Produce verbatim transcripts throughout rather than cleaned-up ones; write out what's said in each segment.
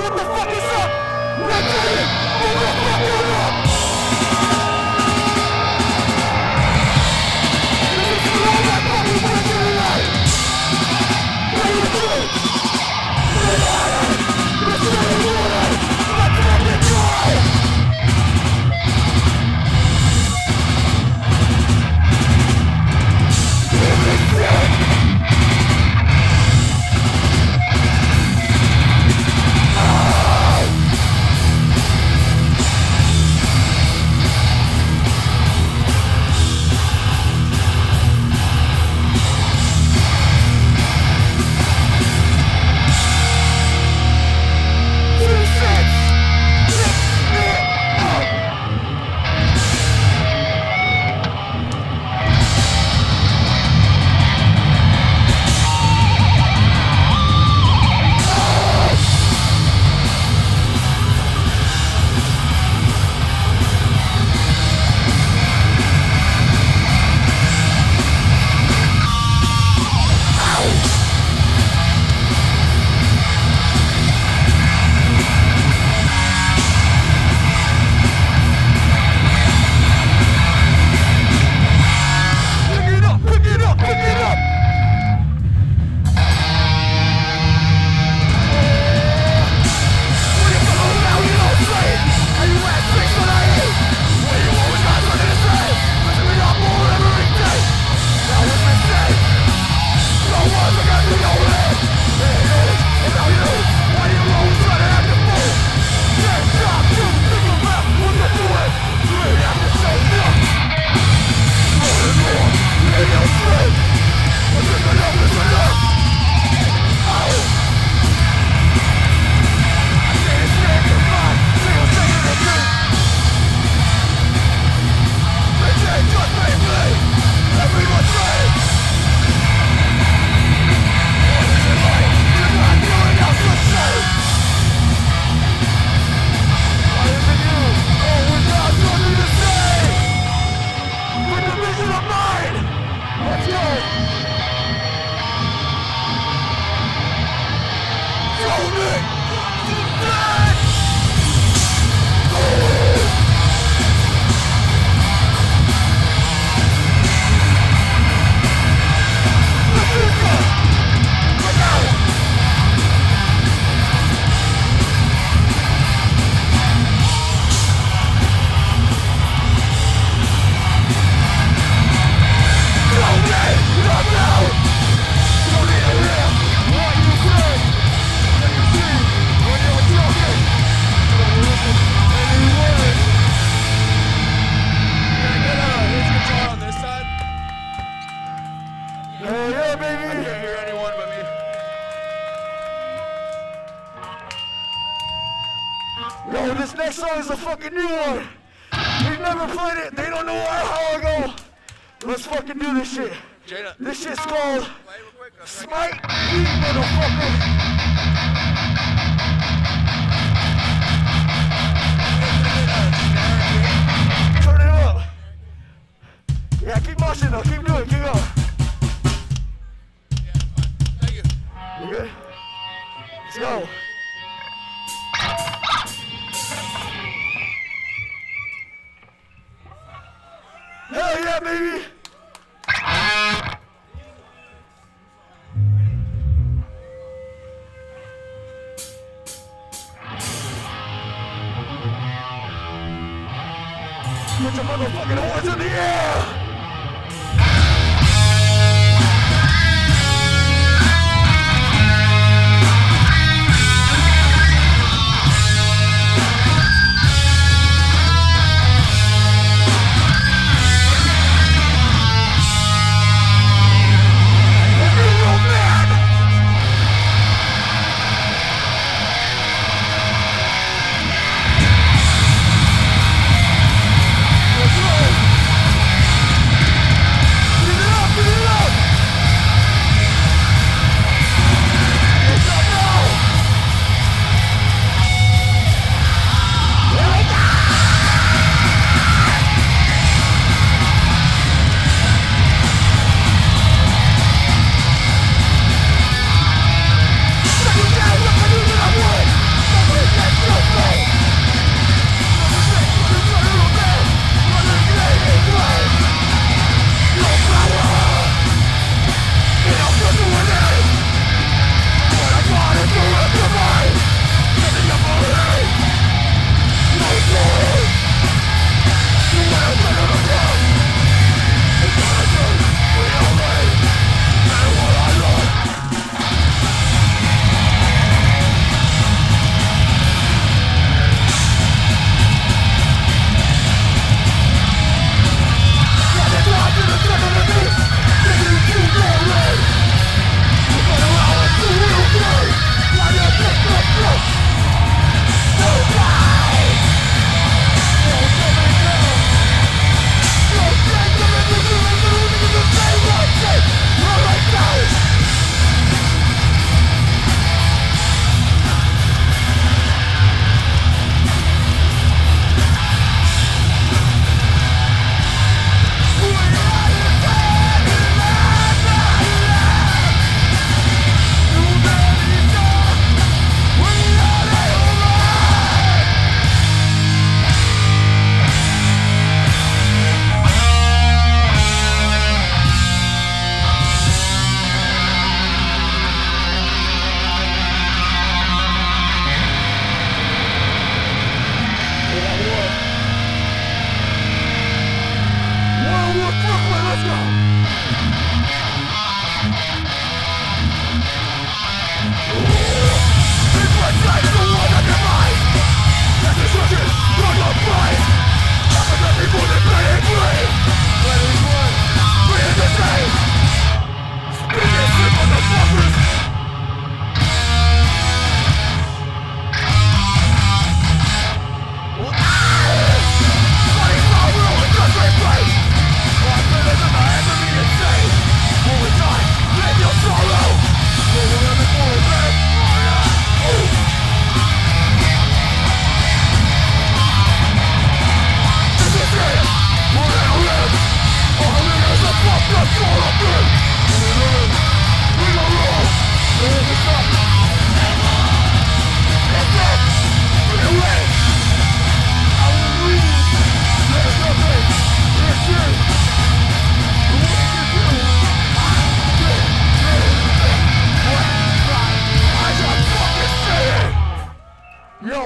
what the fuck is up? Let's get it! Move the fuck up! This is for all that fucking pressure tonight! Play the truth! Play the iron! Let's get it water! Let's make it dry! This is sick! Yo, this next song is a fucking new one. We've never played it. They don't know how I go. Let's fucking do this shit. Jada. This shit's called Smite You, motherfucker. Turn it up. Yeah, keep moshing though. Keep doing it. Keep going. Yeah, fine. Thank you. You good? Let's go. Hell yeah, baby! Put your motherfucking horns in the air! Let's go!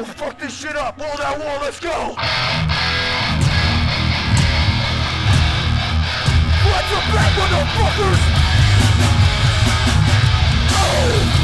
go. Fuck this shit up. Blow that wall. Let's go. What's the back, motherfuckers? Oh.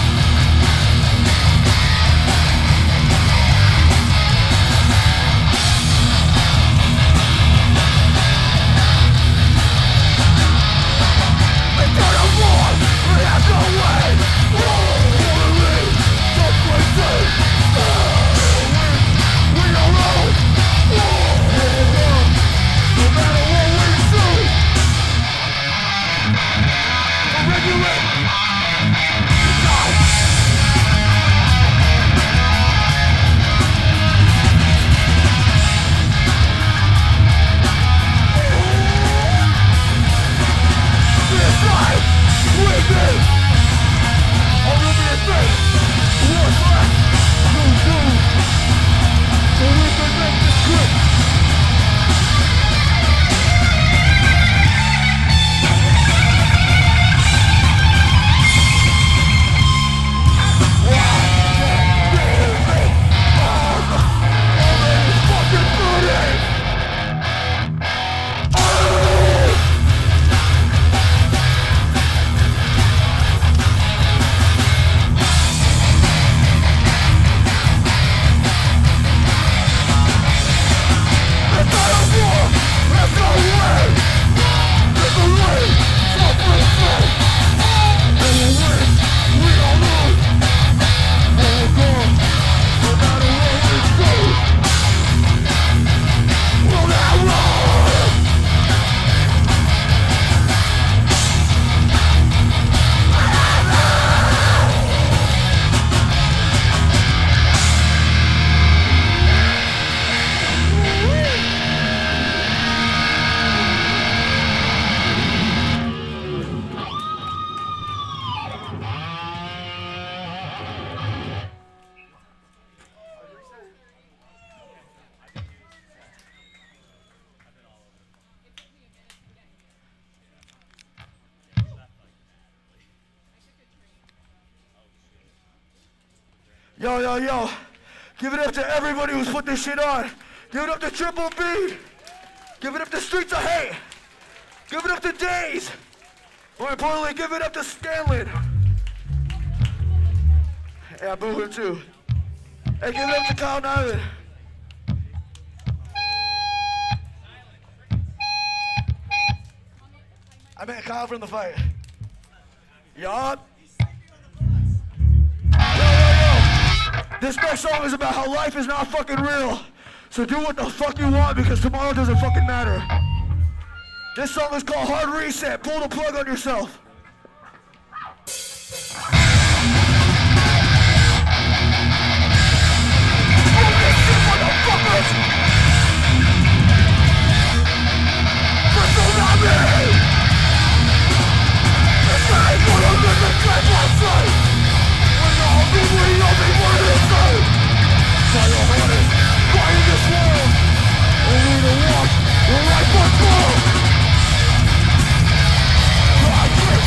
Yo, yo, yo, give it up to everybody who's put this shit on. Give it up to Triple B. Give it up to Streets of Hate. Give it up to Days. More importantly, give it up to Scanlon. Yeah, boo her too. Hey, give it up to Kyle Nyland. I meant Kyle from the fight. Yup. This next song is about how life is not fucking real. So do what the fuck you want because tomorrow doesn't fucking matter. This song is called Hard Reset. Pull the plug on yourself. Right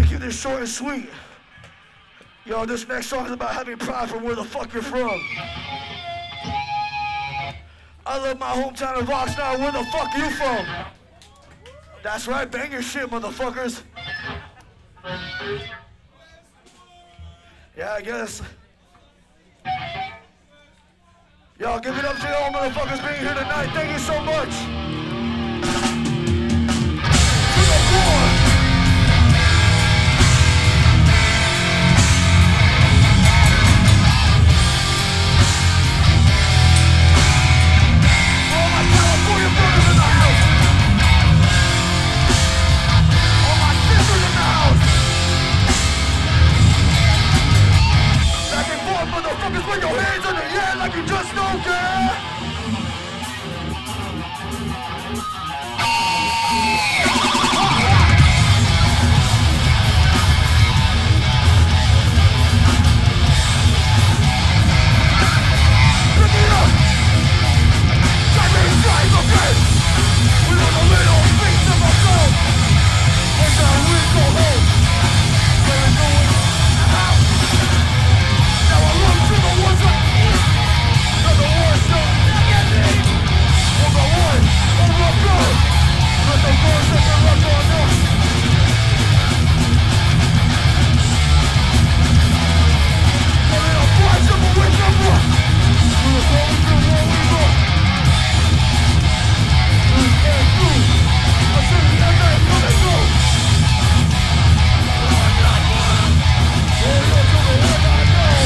keep this short and sweet. Yo, this next song is about having pride from where the fuck you're from. I love my hometown of Oxnard. Where the fuck you from? That's right, bang your shit, motherfuckers. Yeah, I guess. Y'all give it up to y'all motherfuckers being here tonight. Thank you so much. To the floor. All my California brothers in the house. All my sisters in the house. Back and forth, motherfuckers, put your hands in the air like you just don't care. Pick it up. Try me, try my face. We want a little piece of our soul. Where's our wind go home? Where is the wind? Now I run to the woods like to the war zone. Over one, over good. Let the boys that can rush on us. Let it apply to the wind of us. We're going to war we go. Who's there through? I see the end of it coming through. Hold on to the wind I know.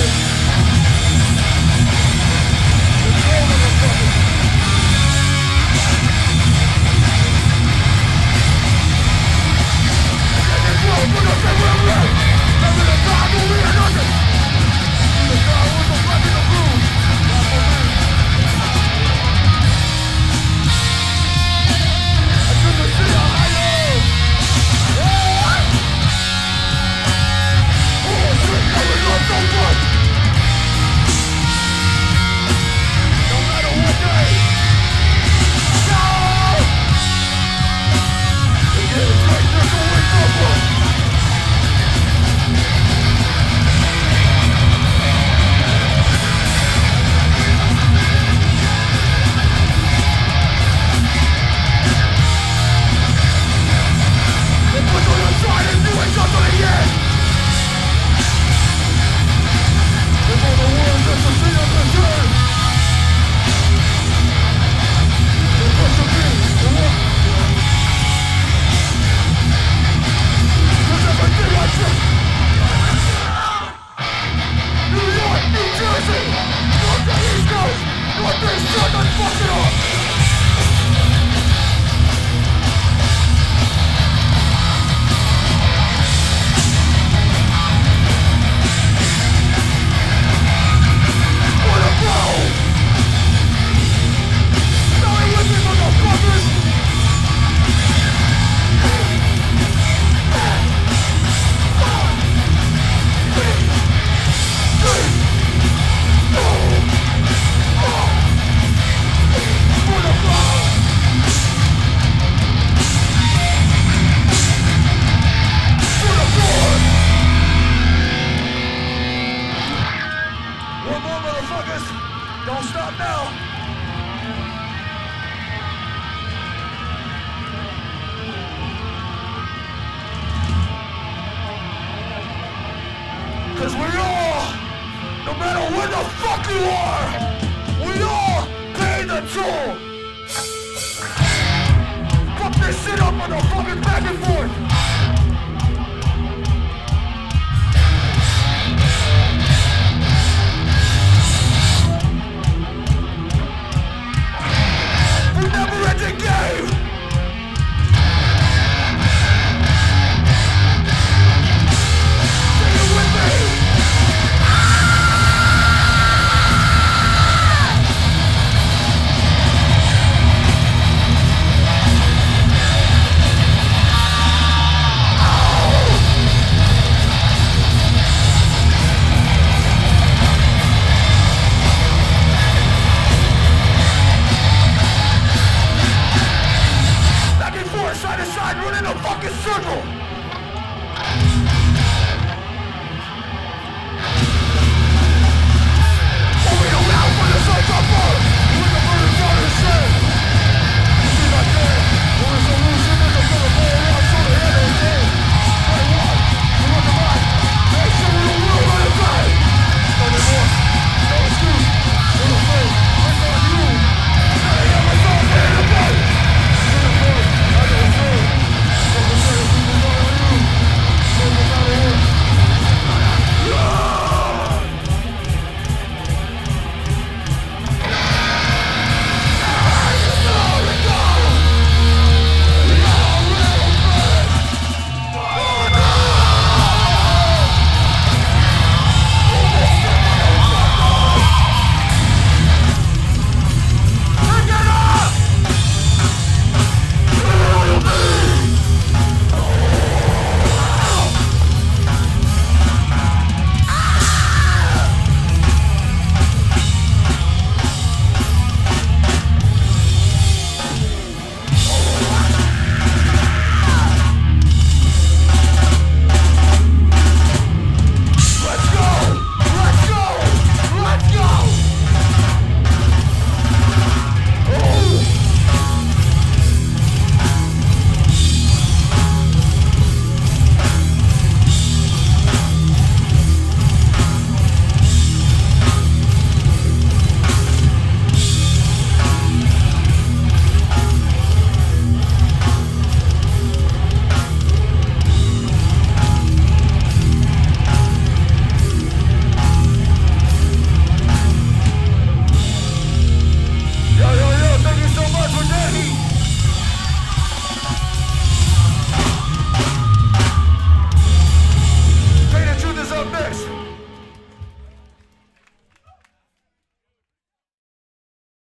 It's over the fucking. Don't stop now. Cause we all, no matter where the fuck you are, we all pay the toll. Fuck this shit up, motherfuckers, back and forth. Never-ending game! Sing it with me! Side to side, running a fucking circle!